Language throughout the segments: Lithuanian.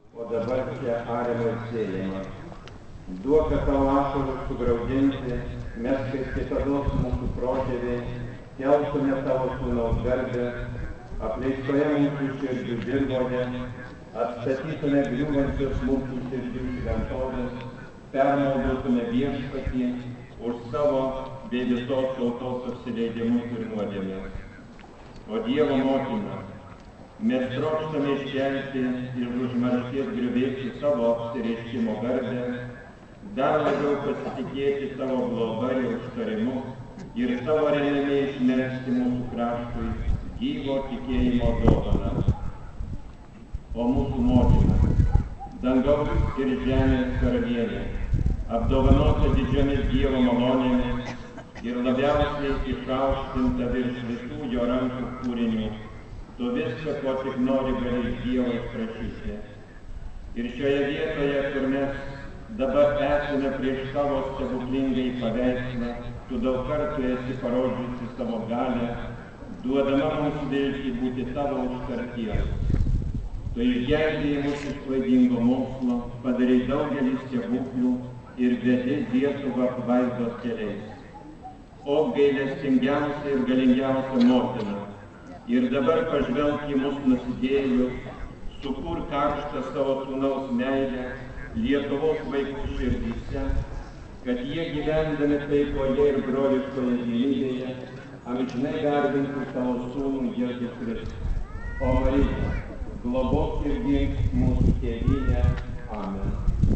O dabar čia ariama ir sėjama. Duok tau ašarus sugraudinti, mes kaip kitados mūsų protėviai, keltume tavo sūnaus garbę, apleistoje mūsų širdžių dirboje, atstatytume griūvančias mūsų širdžių šventovės, permaldotume Viešpatį už savo bei visos tautos apsileidimus ir nuodėmes. O Dievo motina, mes trokštame iškelti iš užmaršties griuvėsių savo apsireiškimo garbę, dar labiau pasitikėti tavo globa ir užtarimu ir tavo remiamai išmelsti mūsų kraštui gyvo tikėjimo dovaną. O mūsų motina, dangaus ir žemės karalienė, apdovanota didžiomis Dievo malonėmis ir labiausiai išaukštinta virš visų jo rankų kūrinių, tu viską, ko tik nori, gali iš Dievo prašyti. Ir šioje vietoje, kur mes dabar esame prieš tavo stebuklingąjį paveikslą, tu daug kartų esi parodžiusi savo galią, duodama mums viltį būti tavo užtarties. Tu išgelbėjai mus iš klaidingo mokslo, padarei daugelį stebuklų ir vedei Lietuvą apvaizdos keliais. O gailestingiausia ir galingiausia motina, ir dabar pažvelk į mus nusidėjėlius, sukur karštą savo sūnaus meilę Lietuvos vaikų širdyse, kad jie gyvendami taikoje ir broliškoje vienybėje amžinai garbintų tavo sūnų Jėzų Kristų. O Marija, globok ir gink mūsų tėvynę. Amen.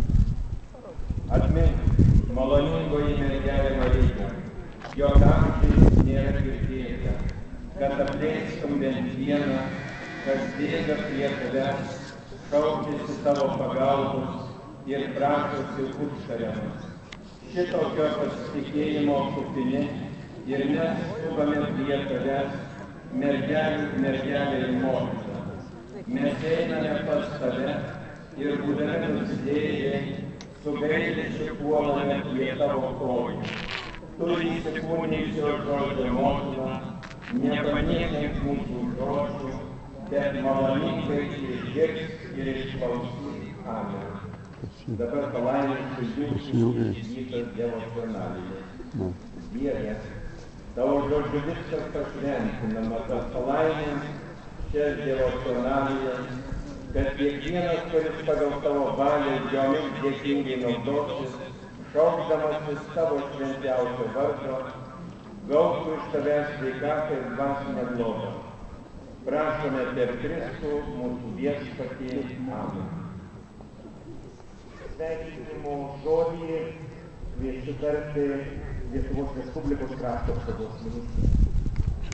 Atmink, maloningoji mergelė Marija, jog amžiais nėra girdėta, kad apleistum bent vieną, kas bėga prie tavęs, šaukiasi tavo pagalbos ir prašosi užtariamas. Šitokio pasitikėjimo kupini ir mes skubame prie tavęs, mergelė ir motina. Mes einame pas tave ir būdami nusidėjėliai, su gailesčiu puolame prie tavo kojų. Tu įsikūnijusio žodžio motina, nepaniekink mūsų žodžių, bet maloningai išgirsk ir išklausyk. Amen. Dabar palaiminsiu jūsų išvytas devocionalijas. Dieve, tavo žodžiu viskas pašventinama, tas palaimins šias devocionalijas, kad kiekvienas, kuris pagal tavo valią jomis dėkingai naudosis, šaukdamasis tavo šventiausio vardo, gautų iš tavęs sveikatą ir dvasinę globą. Prašome per Kristų mūsų Viešpatį. Amen. Sveikinimo žodį kviečiu tarti Lietuvos Respublikos krašto apsaugos ministrą.